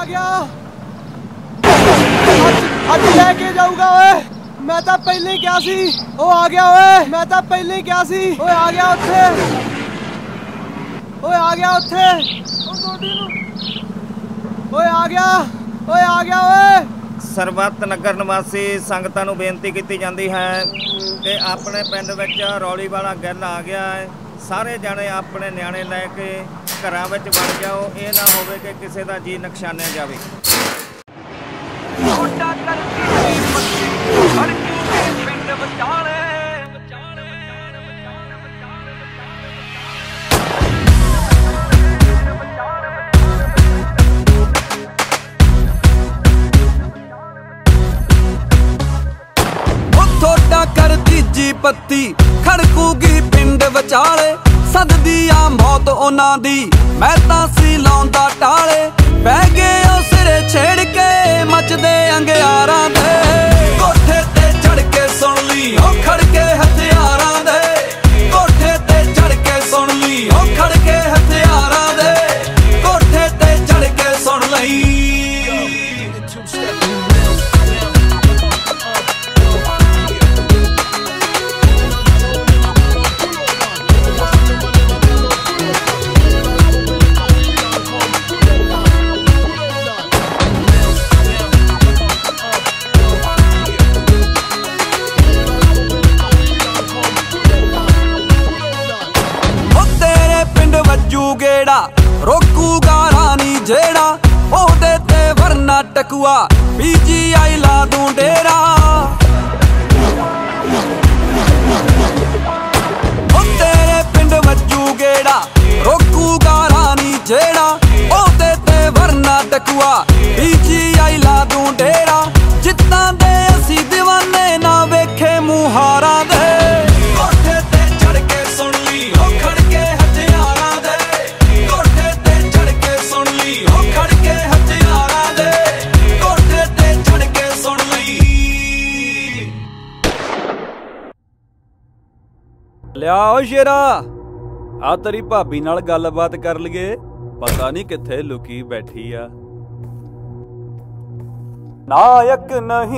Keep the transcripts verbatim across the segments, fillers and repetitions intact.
गया अज लेके जाऊगा ओए मैं तो पहले ही क्या सी ओ आ गया ओए मैं तो पहले ही क्या सी ओए आ गया उत्थे ओए आ गया उत्थे ओए आ गया ओए आ गया ओए। ਸਰਬੱਤ ਨਗਰ ਨਿਵਾਸੀ ਸੰਗਤਾਂ ਨੂੰ ਬੇਨਤੀ ਕੀਤੀ ਜਾਂਦੀ ਹੈ ਕਿ ਆਪਣੇ ਪਿੰਡ ਵਿੱਚ ਰੌਲੀ ਵਾਲਾ ਗਿੱਲ ਆ ਗਿਆ ਹੈ। ਸਾਰੇ ਜਾਣੇ ਆਪਣੇ ਨਿਆਣੇ ਲੈ ਕੇ ਘਰਾਂ ਵਿੱਚ ਵੜ ਜਾਓ, ਇਹ ਨਾ ਹੋਵੇ ਕਿ ਕਿਸੇ ਦਾ ਜੀ ਨੁਕਸਾਨਿਆ ਜਾਵੇ। कर तीजी पत्ती खड़कूगी पिंड विचाले सददी आ मौत उन्हां दी मैं तां सी लाउंदा टाले पै गए ओ सिरे छेड़ के मचदे अंगियारां दे कोठे ते चढ़ के सुन ली ओ खड़के हथियारां दे कोठे ते चढ़ के सुन ली ओ खड़के हथियारां दे कोठे ते चढ़ के सुन लई। गेड़ा रोकूगा रानी जेड़ा ओदे ते वरना टकुआ पीजी आई ला दूं डेरा ओ तेरे पिंड वजू गेड़ा रोकूगा रानी जेड़ा ओदे ते वरना टकुआ पीजी आई ला दूं डेरा जित्तां दे असी दीवाने ना वेखे मुहारा दे कोठे ते चढ़ के सुन ली ओ खड़के हथियारां दे लिया शेरा आ तेरी भाभी नाल गलबात कर लईए, पता नहीं कित्थे लुकी बैठी आ। नायक नहीं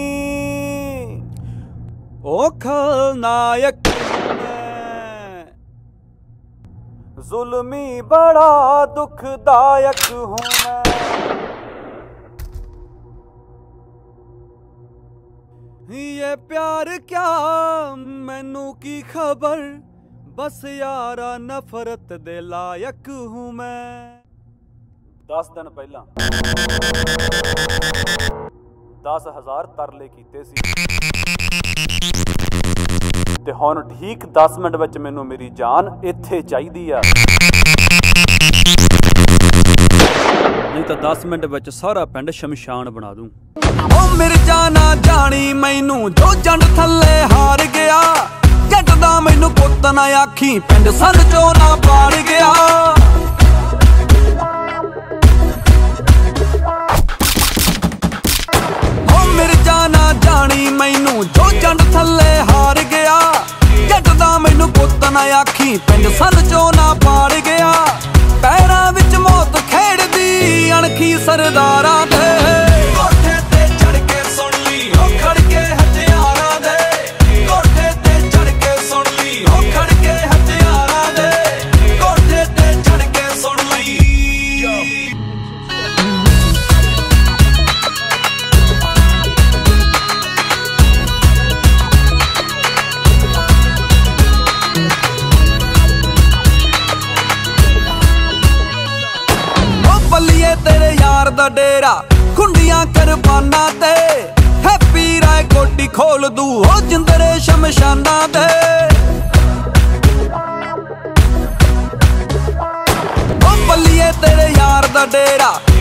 ओ खलनायक जुल्मी बड़ा दुखदायक हूं मैं ये प्यार क्या मैनू की खबर बस यारा नफरत दे लायक हूं मैं। दस दिन पहला दस हजार तरले कीते सी ते हुण ठीक दस मिनट विच मैनू मेरी जान इत्थे चाहीदी आ, नहीं तो दस मिनट विच सारा पिंड शमशान बना दूं। ओ मिर्जा ना जानी मैनू जो जंड थल्ले हार गया जट दा मैनू पुत ना आखी पिंड सन चो ना पाड़ गया। ओ मिर्जा ना जानी मैनू जो जंड थल्ले हार गया जट दा मैनू पुत ना आखी पिंड सन चो ना पाड़ गया। पैरां विच मौत खेड़दी अणखी सरदारां दे कोठे ते चढ़ के सुन ली ओ खड़के हथियारां दे कोठे ते चढ़ के सुन ली ओ खड़के हथियारां दे कोठे ते चढ़ के सुन ली। तेरे यार दा डेरा खुंडियां करबाना ते हैप्पी राय कोटी खोल दू ओ जिंदरे शमशाना दे ओ बल्लिए तेरे यार दा डेरा